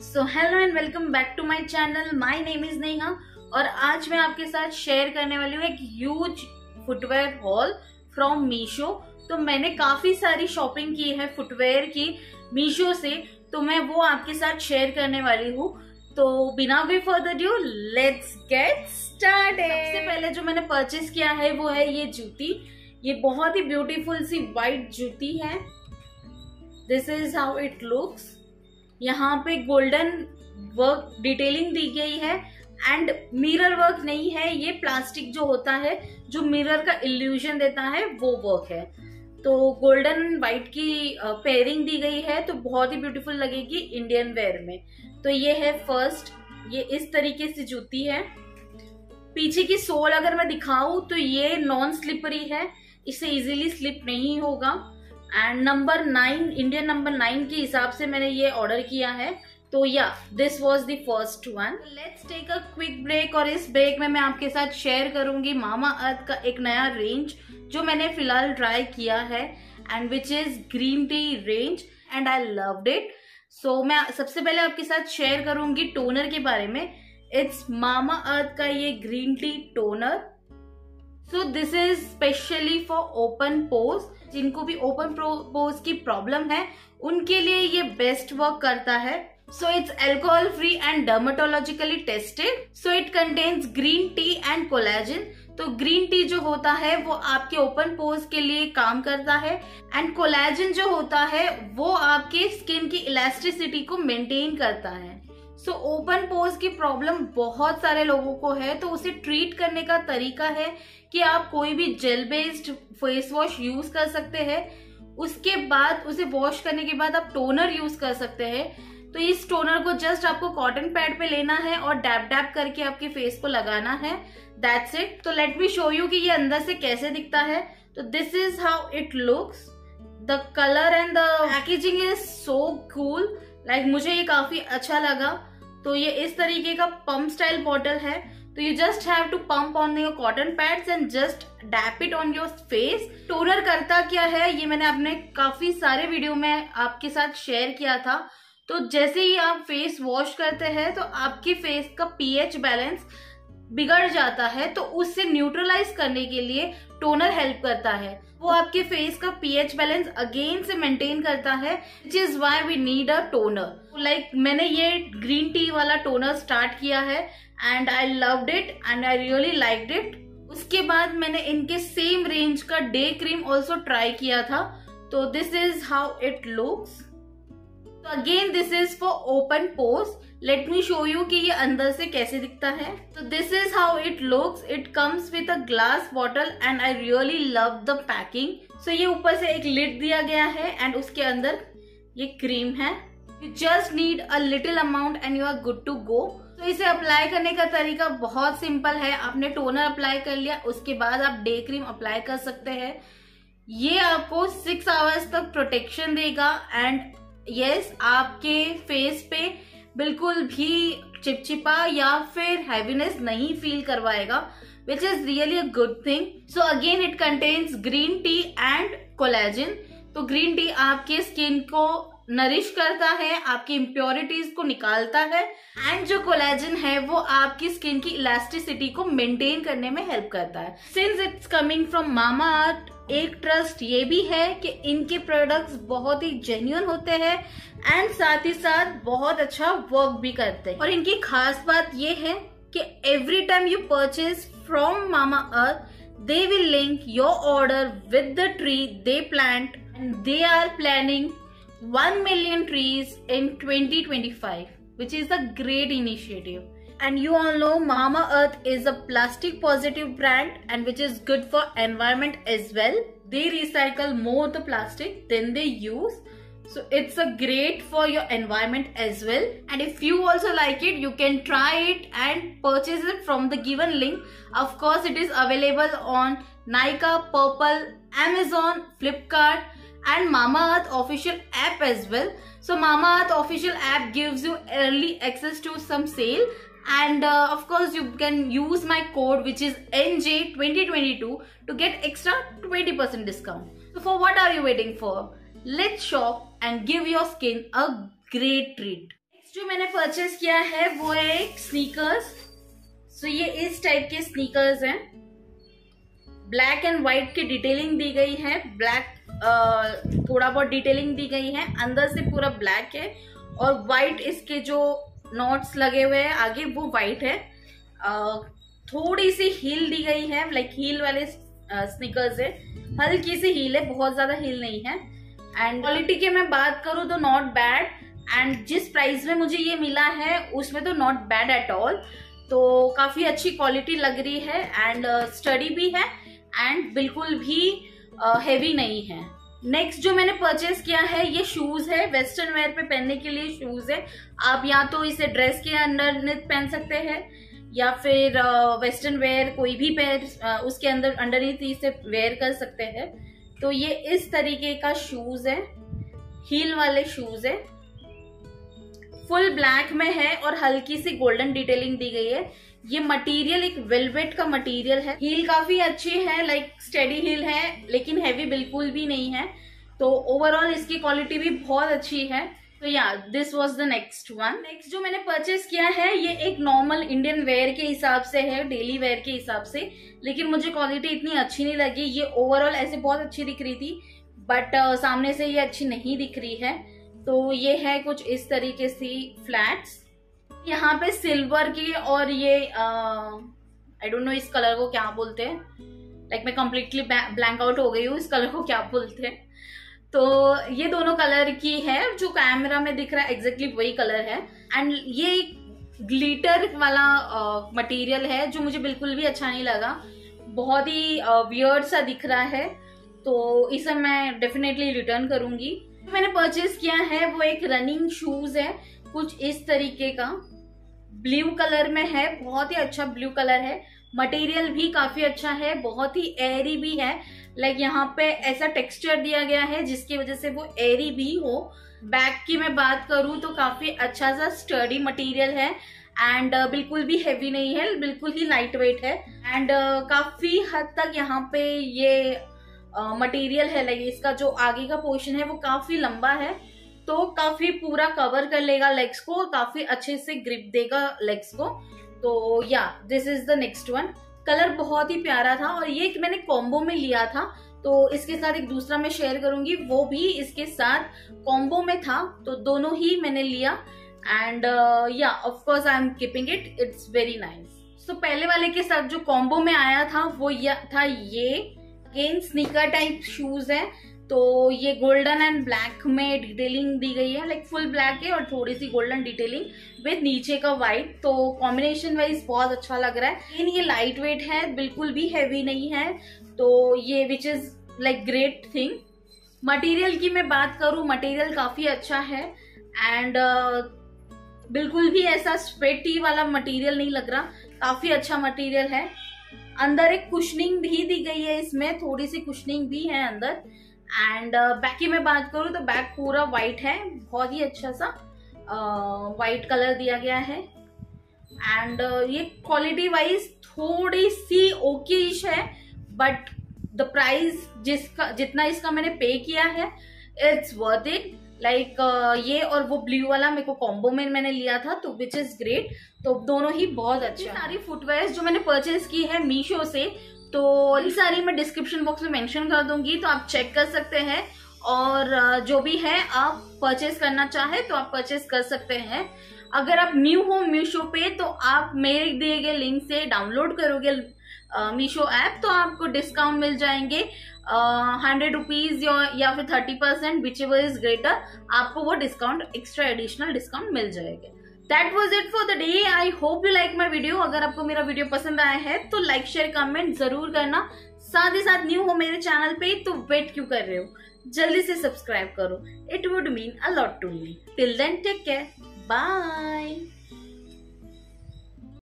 So hello and welcome back to my channel. My name is Neha और आज मैं आपके साथ शेयर करने वाली हूँ एक huge footwear haul from Meesho. तो मैंने काफी सारी शॉपिंग की है फुटवेयर की मीशो से, तो मैं वो आपके साथ शेयर करने वाली हूँ। तो बिना वे further ado let's get started. सबसे पहले जो मैंने परचेज किया है वो है ये जूती। ये बहुत ही ब्यूटीफुल सी व्हाइट जूती है। This is how it looks. यहाँ पे गोल्डन वर्क डिटेलिंग दी गई है एंड मिरर वर्क नहीं है, ये प्लास्टिक जो होता है जो मिरर का इल्यूजन देता है वो वर्क है। तो गोल्डन एंड व्हाइट की पेयरिंग दी गई है, तो बहुत ही ब्यूटीफुल लगेगी इंडियन वेयर में। तो ये है फर्स्ट, ये इस तरीके से जूती है। पीछे की सोल अगर मैं दिखाऊं तो ये नॉन स्लिपरी है, इससे इजीली स्लिप नहीं होगा। एंड नंबर 9, इंडियन नंबर 9 के हिसाब से मैंने ये ऑर्डर किया है। तो yeah this was the first one. Let's take a quick break और इस ब्रेक में मैं आपके साथ शेयर करूंगी मामा अर्थ का एक नया रेंज जो मैंने फिलहाल ट्राई किया है and which is green tea range and I loved it. So मैं सबसे पहले आपके साथ शेयर करूंगी टोनर के बारे में। इट्स मामा अर्थ का ये green tea toner. So this is specially for open pores. जिनको भी ओपन पोर्स की प्रॉब्लम है उनके लिए ये बेस्ट वर्क करता है। So it's alcohol free and dermatologically tested. So it contains green tea and collagen. तो ग्रीन टी जो होता है वो आपके ओपन पोर्स के लिए काम करता है एंड कोलेजन जो होता है वो आपके स्किन की इलास्टिसिटी को मेंटेन करता है। सो ओपन पोर्स की प्रॉब्लम बहुत सारे लोगों को है, तो उसे ट्रीट करने का तरीका है कि आप कोई भी gel based face wash use कर सकते हैं। उसके बाद उसे वॉश करने के बाद आप टोनर यूज कर सकते हैं। तो इस टोनर को जस्ट आपको कॉटन पैड पे लेना है और डैप डैप करके आपके फेस को लगाना है। That's it. तो लेट मी शो यू कि ये अंदर से कैसे दिखता है। तो this is how it looks. The colour and the packaging is so cool. Like मुझे ये काफी अच्छा लगा। तो ये इस तरीके का पंप स्टाइल बॉटल है। तो you just have to pump on your cotton pads and just dab it on your face. Toner करता क्या है ये मैंने अपने काफी सारे वीडियो में आपके साथ शेयर किया था। तो जैसे ही आप फेस वॉश करते हैं तो आपके फेस का पीएच बैलेंस बिगड़ जाता है, तो उससे न्यूट्रलाइज करने के लिए टोनर हेल्प करता है। वो आपके फेस का पीएच बैलेंस अगेन से मेंटेन करता है, which is why we need a toner. Like मैंने ये ग्रीन टी वाला टोनर स्टार्ट किया है and I loved it and I really liked it. उसके बाद मैंने इनके सेम रेंज का डे क्रीम ऑल्सो ट्राई किया था। तो this is how it looks. तो again this is for open pores. Let me show you कि ये अंदर से कैसे दिखता है। तो this is how it looks. It comes with a glass bottle and I really love the packing. So ये ऊपर से एक लिड दिया गया है एंड उसके अंदर ये क्रीम है। You just need a little amount and you are good to go. तो इसे अप्लाई करने का तरीका बहुत सिंपल है। आपने टोनर अप्लाई कर लिया, उसके बाद आप डे क्रीम अप्लाई कर सकते हैं। ये आपको 6 आवर्स तक प्रोटेक्शन देगा एंड यस आपके फेस पे बिल्कुल भी चिपचिपा या फिर हैवीनेस नहीं फील करवाएगा, which is really a good thing. So again it contains green tea and collagen. तो ग्रीन टी आपके स्किन को नरिश करता है, आपकी इम्प्योरिटीज को निकालता है एंड जो कोलेजन है वो आपकी स्किन की इलास्टिसिटी को मेंटेन करने में हेल्प करता है। Since it's coming from Mamaearth, एक ट्रस्ट ये भी है कि इनके प्रोडक्ट्स बहुत ही जेन्युइन होते हैं एंड साथ ही साथ बहुत अच्छा वर्क भी करते हैं। और इनकी खास बात ये है कि every time you purchase from Mamaearth they will link your order with the tree they plant and they are planning 1 million trees in 2025, which is a great initiative. And you all know Mama Earth is a plastic positive brand and which is good for environment as well. They recycle more the plastic than they use. So it's a great for your environment as well. And if you also like it, you can try it and purchase it from the given link. Of course, it is available on Nykaa, Purple, Amazon, Flipkart and Mama Earth official app as well. So Mama Earth official app gives you early access to some sale and of course you can use my code which is NJ2022 to get extra 20% discount. So for what are you waiting for? Let's shop and give your skin a great treat. जो मैंने purchase किया है वो है एक sneakers. सो ये इस type के स्नीकर्स हैं। ब्लैक एंड व्हाइट की डिटेलिंग दी गई है। ब्लैक थोड़ा बहुत डिटेलिंग दी गई है, अंदर से पूरा ब्लैक है और व्हाइट इसके जो नॉट्स लगे हुए हैं आगे वो व्हाइट है। थोड़ी सी हील दी गई है, लाइक हील वाले स्नीकर्स है, हल्की सी हील है, बहुत ज्यादा हील नहीं है। एंड क्वालिटी की मैं बात करूँ तो नॉट बैड, एंड जिस प्राइस में मुझे ये मिला है उसमें तो नॉट बैड एट ऑल। तो काफी अच्छी क्वालिटी लग रही है एंड स्टडी भी है एंड बिल्कुल भी हेवी नहीं है। नेक्स्ट जो मैंने परचेस किया है ये शूज है। वेस्टर्न वेयर पे पहनने के लिए शूज है। आप या तो इसे ड्रेस के अंदर पहन सकते हैं या फिर वेस्टर्न वेयर कोई भी पैर उसके अंदर अंडरनीथ इसे वेयर कर सकते हैं। तो ये इस तरीके का शूज है, हील वाले शूज है, फुल ब्लैक में है और हल्की सी गोल्डन डिटेलिंग दी गई है। ये मटेरियल एक वेलवेट का मटेरियल है। हील काफी अच्छी है, लाइक स्टेडी हील है लेकिन हैवी बिल्कुल भी नहीं है। तो ओवरऑल इसकी क्वालिटी भी बहुत अच्छी है। तो yeah this was the next one. Next जो मैंने परचेस किया है ये एक नॉर्मल इंडियन वेयर के हिसाब से है, डेली वेयर के हिसाब से, लेकिन मुझे क्वालिटी इतनी अच्छी नहीं लगी। ये ओवरऑल ऐसे बहुत अच्छी दिख रही थी बट सामने से ये अच्छी नहीं दिख रही है। तो ये है कुछ इस तरीके से फ्लैट्स, यहाँ पे सिल्वर की और ये आई डोंट नो इस कलर को क्या बोलते हैं, लाइक मैं कंप्लीटली ब्लैंक आउट हो गई हूँ इस कलर को क्या बोलते हैं। तो ये दोनों कलर की है, जो कैमरा में दिख रहा है एग्जैक्टली वही कलर है। एंड ये ग्लिटर वाला मटेरियल है जो मुझे बिल्कुल भी अच्छा नहीं लगा, बहुत ही वियर्ड सा दिख रहा है। तो इसे मैं डेफिनेटली रिटर्न करूंगी। मैंने परचेज किया है वो एक रनिंग शूज है, कुछ इस तरीके का, ब्लू कलर में है, बहुत ही अच्छा ब्लू कलर है। मटेरियल भी काफी अच्छा है, बहुत ही एयरी भी है, लाइक यहाँ पे ऐसा टेक्सचर दिया गया है जिसकी वजह से वो एयरी भी हो। बैक की मैं बात करूँ तो काफी अच्छा सा स्टर्डी मटेरियल है एंड बिल्कुल भी हेवी नहीं है, बिल्कुल ही लाइट वेट है। एंड काफी हद तक यहाँ पे ये मटेरियल है, लाइक इसका जो आगे का पोर्शन है वो काफी लंबा है, तो काफी पूरा कवर कर लेगा लेग्स को, काफी अच्छे से ग्रिप देगा लेग्स को। तो yeah this is the next one. Colour बहुत ही प्यारा था और ये मैंने कॉम्बो में लिया था, तो इसके साथ एक दूसरा मैं शेयर करूंगी, वो भी इसके साथ कॉम्बो में था, तो दोनों ही मैंने लिया। And yeah of course I am keeping it, it's very nice. So पहले वाले के साथ जो कॉम्बो में आया था वो था ये अगेन स्नीकर टाइप शूज है। तो ये गोल्डन एंड ब्लैक में डिटेलिंग दी गई है, लाइक फुल ब्लैक है और थोड़ी सी गोल्डन डिटेलिंग विद नीचे का व्हाइट, तो कॉम्बिनेशन वाइज बहुत अच्छा लग रहा है। लेकिन ये लाइट वेट है, बिल्कुल भी हैवी नहीं है, तो ये which is like great thing. Material की मैं बात करूं, मटेरियल काफी अच्छा है एंड बिल्कुल भी ऐसा स्वेटी वाला मटेरियल नहीं लग रहा, काफी अच्छा मटेरियल है। अंदर एक कुशनिंग भी दी गई है, इसमें थोड़ी सी कुशनिंग भी है अंदर। एंड बैक की मैं बात करूँ तो बैक पूरा व्हाइट है, बहुत ही अच्छा सा व्हाइट कलर दिया गया है। एंड ये क्वालिटी वाइज थोड़ी सी ओकेइश है बट द प्राइस जितना इसका मैंने पे किया है इट्स वर्थ इट। लाइक ये और वो ब्लू वाला मेरे को कॉम्बो में मैंने लिया था, तो विच इज ग्रेट। तो दोनों ही बहुत अच्छे। सारी फुटवेयर जो मैंने परचेज की है मीशो से, तो ये सारी मैं डिस्क्रिप्शन बॉक्स में मेंशन कर दूंगी, तो आप चेक कर सकते हैं। और जो भी है आप परचेज करना चाहे तो आप परचेज कर सकते हैं। अगर आप न्यू हो मीशो पे तो आप मेरे दिए गए लिंक से डाउनलोड करोगे मीशो ऐप, तो आपको डिस्काउंट मिल जाएंगे 100 रुपीज या फिर 30%, विच एवर इज ग्रेटर, आपको वो डिस्काउंट एक्स्ट्रा एडिशनल डिस्काउंट मिल जाएगा। That was it for the day. I hope you like my video. अगर आपको मेरा वीडियो पसंद आया है तो लाइक शेयर कमेंट जरूर करना। साथ ही साथ न्यू हो मेरे चैनल पे तो वेट क्यों कर रहे हो, जल्दी से सब्सक्राइब करो, it would mean a lot to me. Till then take care, bye.